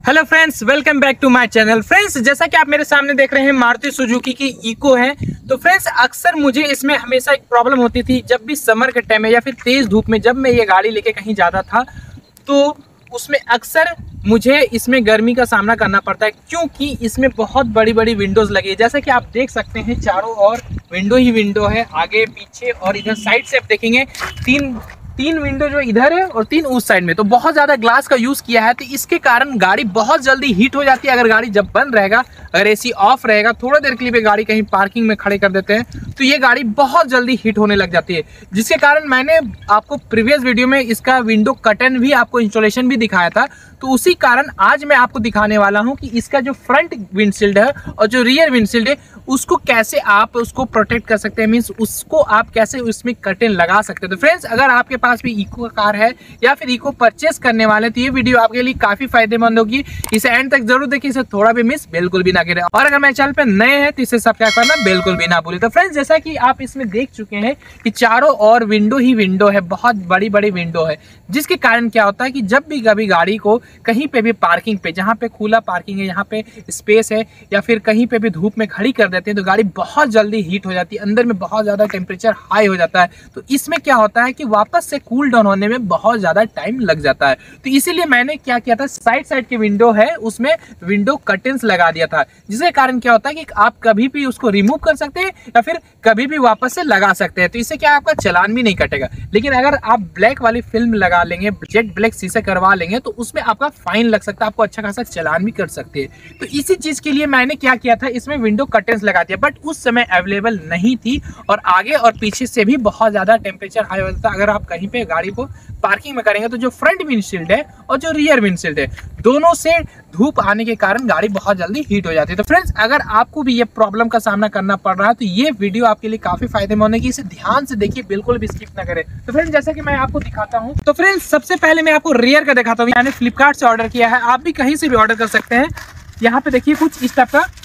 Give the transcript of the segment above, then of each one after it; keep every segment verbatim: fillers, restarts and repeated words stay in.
Hello friends, welcome back to my channel. Friends, जैसा कि आप मेरे सामने देख रहे हैं मारुति सुजुकी की इको है। तो फ्रेंड्स, अक्सर मुझे इसमें हमेशा एक प्रॉब्लम होती थी, जब भी समर के टाइम में या फिर तेज धूप में जब मैं ये गाड़ी लेके कहीं जाता था तो उसमें अक्सर मुझे इसमें गर्मी का सामना करना पड़ता है, क्योंकि इसमें बहुत बड़ी बड़ी विंडोज लगी है। जैसा कि आप देख सकते हैं, चारों ओर विंडो ही विंडो है, आगे पीछे और इधर साइड से आप देखेंगे तीन तीन विंडो जो इधर है और तीन उस साइड में। तो बहुत ज़्यादा ग्लास का यूज़ किया है, तो इसके कारण गाड़ी बहुत जल्दी हीट हो जाती है। अगर गाड़ी जब बंद रहेगा, अगर एसी ऑफ रहेगा, थोड़ा देर के लिए गाड़ी कहीं पार्किंग में खड़े कर देते हैं तो ये गाड़ी बहुत जल्दी हीट होने लग जाती है। जिसके कारण मैंने आपको प्रीवियस वीडियो में इसका विंडो कर्टन भी, आपको इंस्टॉलेशन भी दिखाया था। तो उसी कारण आज मैं आपको दिखाने वाला हूं कि इसका जो फ्रंट विंडशील्ड है और जो रियर विंडशील्ड है उसको कैसे आप उसको प्रोटेक्ट कर सकते हैं, मीन्स उसको आप कैसे उसमें कर्टन लगा सकते हैं। तो फ्रेंड्स, अगर आपके पास भी इको कार है या फिर इको परचेस करने वाले, तो ये वीडियो आपके लिए काफी फायदेमंद होगी। इसे एंड तक जरूर देखिए, इसे थोड़ा भी मिस बिल्कुल भी ना करें। और अगर मेरे चैनल पे नए हैं तो इसे सब्सक्राइब करना बिल्कुल भी ना भूलें। तो फ्रेंड्स, जैसा कि आप इसमें देख चुके हैं कि चारों ओर विंडो ही विंडो है, बहुत बड़ी बड़ी विंडो है। जिसके कारण क्या होता है कि जब भी कभी गाड़ी को कहीं पे भी पार्किंग पे, जहाँ पे खुला पार्किंग है, यहाँ पे स्पेस है, या फिर कहीं पे भी धूप में खड़ी कर देते हैं तो गाड़ी बहुत जल्दी हीट हो जाती है, अंदर में बहुत ज्यादा टेम्परेचर हाई हो जाता है। तो इसमें क्या होता है कि वापस से कूल डाउन होने में बहुत ज्यादा टाइम लग जाता है। तो इसीलिए मैंने क्या किया था, साइड साइड के विंडो है उसमें विंडो कर्टेन्स लगा दिया था। जिसके कारण क्या होता है कि आप कभी भी उसको रिमूव कर सकते हैं या फिर कभी भी वापस से लगा सकते हैं। तो इससे क्या, आपका चालान भी नहीं कटेगा। लेकिन अगर आप ब्लैक वाली फिल्म लगा लेंगे, जेट ब्लैक शीशे करवा लेंगे, तो उसमें आपका फाइन लग सकता है, आपको अच्छा खासा चालान भी कर सकते हैं। तो इसी चीज के लिए मैंने क्या किया था, इसमें विंडो कर्टेन्स लगा दिया। बट उस समय अवेलेबल नहीं थी और आगे और पीछे से भी बहुत ज्यादा टेम्परेचर हाई हो जाता है। अगर आप कहीं पे गाड़ी को पार्किंग में करेंगे तो जो फ्रंट विंडशील्ड है और जो रियर विंडशील्ड है, दोनों से धूप आने के कारण गाड़ी बहुत जल्दी हीट हो जाती है। तो फ्रेंड्स, अगर आपको भी ये प्रॉब्लम का सामना करना पड़ रहा है तो ये वीडियो आपके लिए काफी फायदेमंद है। इसे ध्यान से देखिए, बिल्कुल भी स्किप ना करें। तो फ्रेंड्स, जैसा कि मैं आपको दिखाता हूँ, तो फ्रेंड्स सबसे पहले मैं आपको रियर का दिखाता हूँ। मैंने फ्लिपकार्ट से ऑर्डर किया है, आप भी कहीं से भी ऑर्डर कर सकते हैं। यहाँ पे देखिए कुछ इस टाइप का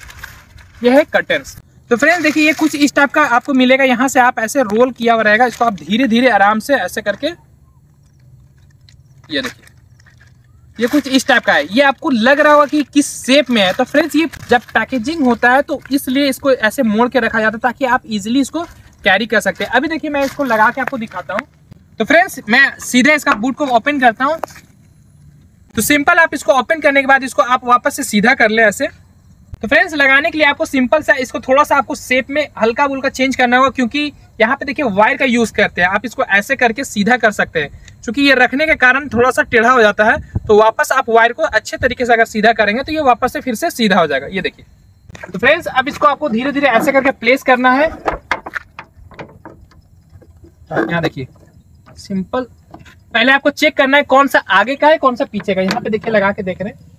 यह है कर्टेन्स। तो फ्रेंड्स देखिए, ये कुछ इस टाइप का आपको मिलेगा। यहाँ से आप ऐसे रोल किया हुआ रहेगा, इसको आप धीरे धीरे आराम से ऐसे करके, ये देखिए ये कुछ इस टाइप का है। ये आपको लग रहा होगा कि किस शेप में है। तो फ्रेंड्स, ये जब पैकेजिंग होता है तो इसलिए इसको ऐसे मोड़ के रखा जाता है ताकि आप इजीली इसको कैरी कर सकते हैं। अभी देखिए, मैं इसको लगा के आपको दिखाता हूँ। तो फ्रेंड्स, मैं सीधे इसका बूट को ओपन करता हूँ। तो सिंपल, आप इसको ओपन करने के बाद इसको आप वापस से सीधा कर ले ऐसे। तो फ्रेंड्स, लगाने के लिए आपको सिंपल सा इसको थोड़ा सा आपको शेप में हल्का बुल्का चेंज करना होगा, क्योंकि यहाँ पे देखिए वायर का यूज करते हैं। आप इसको ऐसे करके सीधा कर सकते हैं, क्योंकि ये रखने के कारण थोड़ा सा टेढ़ा हो जाता है। तो वापस आप वायर को अच्छे तरीके से अगर सीधा करेंगे तो ये वापस से फिर से सीधा हो जाएगा, ये देखिए। तो फ्रेंड्स, अब इसको आपको धीरे धीरे ऐसे करके प्लेस करना है। यहाँ देखिए, सिंपल पहले आपको चेक करना है कौन सा आगे का है कौन सा पीछे का। यहाँ पे देखिए, लगा के देख रहे हैं,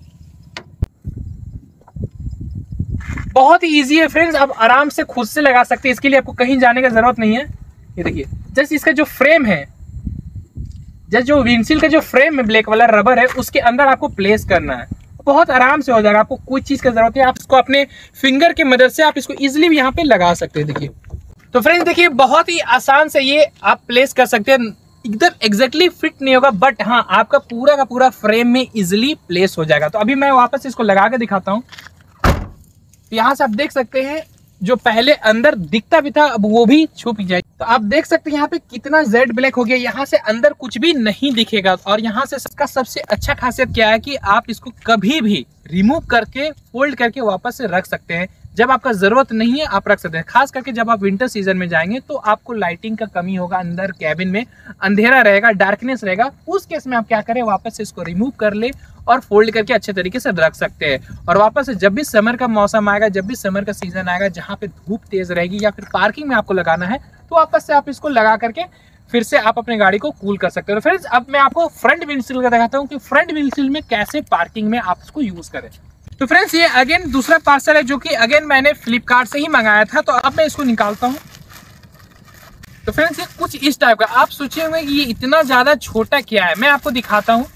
बहुत ही इजी है फ्रेंड्स। आप आराम से खुद से लगा सकते हैं, इसके लिए आपको कहीं जाने की जरूरत नहीं है। ये देखिए, जस्ट इसका जो फ्रेम है, जस्ट जो विंडशील्ड का जो फ्रेम है, ब्लैक वाला रबर है, उसके अंदर आपको प्लेस करना है। बहुत आराम से हो जाएगा, आपको कोई चीज की जरूरत नहीं है। आप इसको अपने फिंगर की मदद से आप इसको इजिली भी यहाँ पे लगा सकते हैं। देखिए, तो फ्रेंड्स देखिए, बहुत ही आसान से ये आप प्लेस कर सकते हैं। एकदम एग्जैक्टली फिट नहीं होगा, बट हाँ, आपका पूरा का पूरा फ्रेम में इजिली प्लेस हो जाएगा। तो अभी मैं वापस इसको लगा के दिखाता हूँ। यहाँ से आप देख सकते हैं, जो पहले अंदर दिखता भी था अब वो भी छुप जाए। तो आप देख सकते हैं यहाँ पे कितना जेड ब्लैक हो गया। यहाँ से अंदर कुछ भी नहीं दिखेगा। और यहाँ से इसका सबसे अच्छा खासियत क्या है कि आप इसको कभी भी रिमूव करके फोल्ड करके वापस से रख सकते हैं। जब आपका जरूरत नहीं है आप रख सकते हैं। खास करके जब आप विंटर सीजन में जाएंगे तो आपको लाइटिंग का कमी होगा, अंदर कैबिन में अंधेरा रहेगा, डार्कनेस रहेगा। उस केस में आप क्या करें, वापस से इसको रिमूव कर ले और फोल्ड करके अच्छे तरीके से रख सकते हैं। और वापस से जब भी समर का मौसम आएगा, जब भी समर का सीजन आएगा, जहाँ पे धूप तेज रहेगी या फिर पार्किंग में आपको लगाना है, तो वापस से आप इसको लगा करके फिर से आप अपने गाड़ी को कूल कर सकते हो। तो फ्रेंड्स, अब मैं आपको फ्रंट विंडशील्ड का दिखाता हूँ कि फ्रंट विंडशील्ड में कैसे पार्किंग में आप इसको यूज करें। तो फ्रेंड्स, ये अगेन दूसरा पार्सल है जो कि अगेन मैंने फ्लिपकार्ट से ही मंगाया था। तो अब मैं इसको निकालता हूँ। तो फ्रेंड्स, ये कुछ इस टाइप का, आप सोचे होंगे कि ये इतना ज्यादा छोटा क्या है, मैं आपको दिखाता हूँ।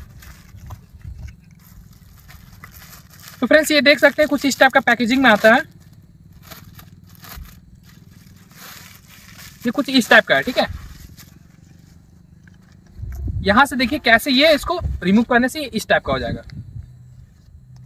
तो फ्रेंड्स, ये देख सकते हैं कुछ इस टाइप का पैकेजिंग में आता है। ये कुछ इस टाइप का है, ठीक है। यहाँ से देखिए कैसे ये इसको रिमूव करने से इस टाइप का हो जाएगा।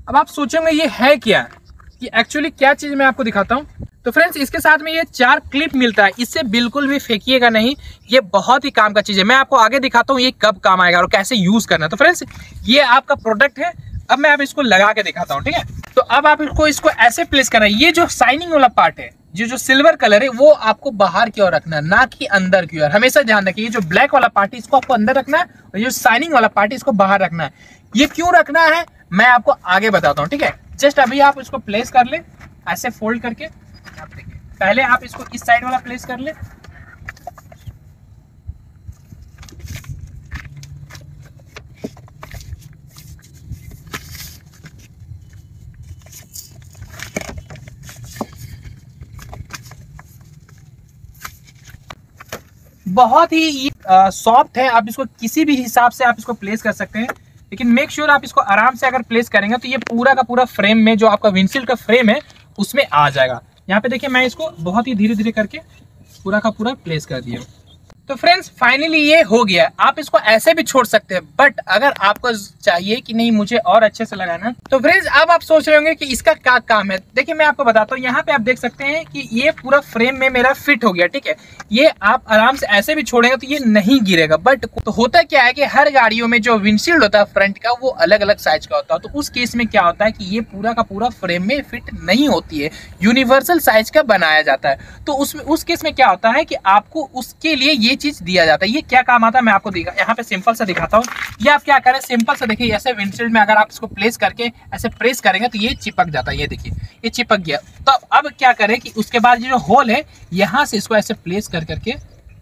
अब आप सोचेंगे ये है क्या, कि एक्चुअली क्या चीज मैं आपको दिखाता हूँ। तो फ्रेंड्स इसके साथ में ये चार क्लिप मिलता है, इससे बिल्कुल भी फेंकिएगा नहीं, ये बहुत ही काम का चीज है। मैं आपको आगे दिखाता हूँ ये कब काम आएगा और कैसे यूज करना है। तो फ्रेंड्स ये आपका प्रोडक्ट है, अब मैं आप इसको लगा के दिखाता हूँ, ठीक है। तो अब आप इसको इसको ऐसे प्लेस करना है, ये जो शाइनिंग वाला पार्ट है, जो जो सिल्वर कलर है वो आपको बाहर की ओर रखना है, ना कि अंदर की ओर। हमेशा ध्यान रखिए, ये जो ब्लैक वाला पार्ट है इसको आपको अंदर रखना है और जो शाइनिंग वाला पार्ट है इसको बाहर रखना है। ये क्यों रखना है मैं आपको आगे बताता हूँ, ठीक है। जस्ट अभी आप इसको प्लेस कर ले ऐसे फोल्ड करके। आप देखिए पहले आप इसको इस साइड वाला प्लेस कर ले, बहुत ही सॉफ्ट है, आप इसको किसी भी हिसाब से आप इसको प्लेस कर सकते हैं, लेकिन मेक श्योर आप इसको आराम से अगर प्लेस करेंगे तो ये पूरा का पूरा फ्रेम में जो आपका विंडशील्ड का फ्रेम है उसमें आ जाएगा। यहाँ पे देखिए मैं इसको बहुत ही धीरे धीरे करके पूरा का पूरा प्लेस कर दिया। तो फ्रेंड्स फाइनली ये हो गया। आप इसको ऐसे भी छोड़ सकते हैं, बट अगर आपको चाहिए कि नहीं मुझे और अच्छे से लगाना, तो फ्रेंड्स अब आप सोच रहे होंगे कि इसका क्या काम है। देखिए मैं आपको बताता हूँ, यहाँ पे आप देख सकते हैं कि ये पूरा फ्रेम में मेरा फिट हो गया, ठीक है। ये आप आराम से ऐसे भी छोड़ेंगे तो ये नहीं गिरेगा। बट तो होता क्या है कि हर गाड़ियों में जो विंडशील्ड होता है फ्रंट का वो अलग अलग साइज का होता है, तो उस केस में क्या होता है कि ये पूरा का पूरा फ्रेम में फिट नहीं होती है, यूनिवर्सल साइज का बनाया जाता है। तो उसमें उस केस में क्या होता है कि आपको उसके लिए ये चीज दिया जाता है। ये क्या काम आता है मैं आपको दिखा यहाँ पे सिंपल सा दिखाता हूँ। ये आप क्या करें, सिंपल सा देखिए, ऐसे विंडशील्ड में अगर आप इसको प्लेस करके ऐसे प्रेस करेंगे तो ये चिपक जाता है। ये देखिए ये चिपक गया। तो अब क्या करें कि उसके बाद ये जो होल है यहाँ से इसको ऐसे प्लेस कर करके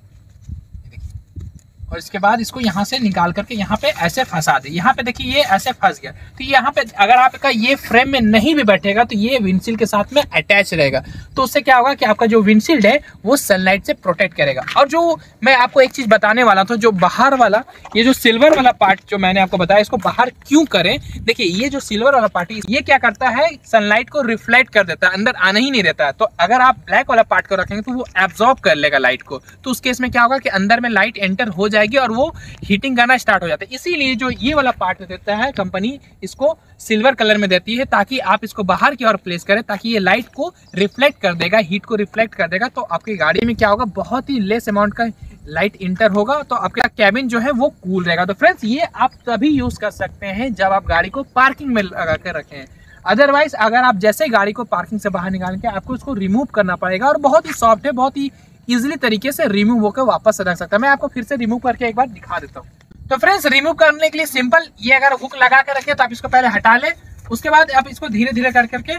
और इसके बाद इसको यहाँ से निकाल करके यहाँ पे ऐसे फंसा दे। यहाँ पे देखिए ये ऐसे फंस गया। तो यहाँ पे अगर आपका ये फ्रेम में नहीं भी बैठेगा तो ये विंडशील्ड के साथ में अटैच रहेगा। तो उससे क्या होगा कि आपका जो विंडशील्ड है वो सनलाइट से प्रोटेक्ट करेगा। और जो मैं आपको एक चीज बताने वाला था, जो बाहर वाला ये जो सिल्वर वाला पार्ट जो मैंने आपको बताया, इसको बाहर क्यों करें। देखिए ये जो सिल्वर वाला पार्ट है ये क्या करता है, सनलाइट को रिफ्लेक्ट कर देता है, अंदर आने ही नहीं देता है। तो अगर आप ब्लैक वाला पार्ट को रखेंगे तो वो एब्जॉर्ब कर लेगा लाइट को। तो उस केस में क्या होगा कि अंदर में लाइट एंटर हो जाएगी और वो हीटिंग करना स्टार्ट हो जाता है। इसीलिए जो ये वाला पार्ट देता है कंपनी, इसको सिल्वर कलर में देती है, ताकि आप इसको बाहर की ओर प्लेस करें, ताकि ये लाइट को रिफ्लेक्ट कर देगा, हीट को रिफ्लेक्ट कर देगा। तो आपकी गाड़ी में क्या होगा, बहुत ही लेस अमाउंट का लाइट इंटर होगा, तो आपका कैबिन जो है वो कूल रहेगा। तो फ्रेंड्स ये आप तभी यूज कर सकते हैं जब आप गाड़ी को पार्किंग में लगा कर रखें। अदरवाइज अगर आप जैसे गाड़ी को पार्किंग से बाहर निकाल के आपको उसको रिमूव करना पड़ेगा, और बहुत ही सॉफ्ट है, बहुत ही इजीली तरीके से रिमूव होकर वापस रख सकता है। मैं आपको फिर से रिमूव करके एक बार दिखा देता हूँ। तो फ्रेंड्स रिमूव करने के लिए सिंपल, ये अगर हुक लगा कर रखे तो आप इसको पहले हटा ले, उसके बाद आप इसको धीरे धीरे कर करके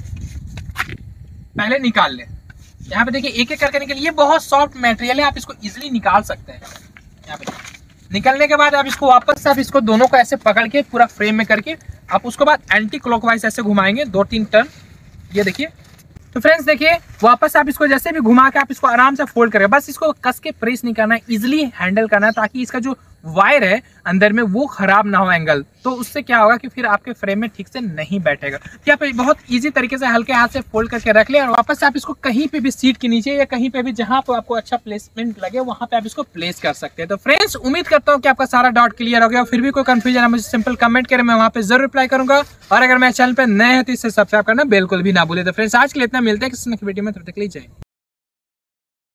पहले निकाल ले। यहाँ पे देखिए एक एक करके निकल, ये बहुत सॉफ्ट मटेरियल है, आप इसको इजीली निकाल सकते हैं। यहाँ पे निकलने के बाद आप इसको वापस से आप इसको दोनों को ऐसे पकड़ के पूरा फ्रेम में करके आप उसके बाद एंटी क्लॉकवाइज ऐसे घुमाएंगे दो तीन टर्न। ये देखिए, तो फ्रेंड्स देखिए वापस आप इसको जैसे भी घुमा के आप इसको आराम से फोल्ड करें, बस इसको कस के प्रेस नहीं करना है, इजीली हैंडल करना है, ताकि इसका जो वायर है अंदर में वो खराब ना हो एंगल। तो उससे क्या होगा कि फिर आपके फ्रेम में ठीक से नहीं बैठेगा। तो आप बहुत इजी तरीके से हल्के हाथ से फोल्ड करके रख ले, और वापस से आप इसको कहीं पे भी सीट के नीचे या कहीं पे भी जहां पे आपको अच्छा प्लेसमेंट लगे वहां पे आप इसको प्लेस कर सकते हैं। तो फ्रेंड्स उम्मीद करता हूं कि आपका सारा डाउट क्लियर हो गया। फिर भी कोई कंफ्यूजन है मुझे सिंपल कमेंट करें, मैं वहां पे जरूर रिप्लाई करूंगा। और अगर मेरे चैनल पे नए हैं तो इसे सब्सक्राइब करना बिल्कुल भी ना भूले। तो फ्रेंड्स आज के लिए इतना, मिलते हैं किसी नेक्स्ट वीडियो में, तब तक के लिए जय।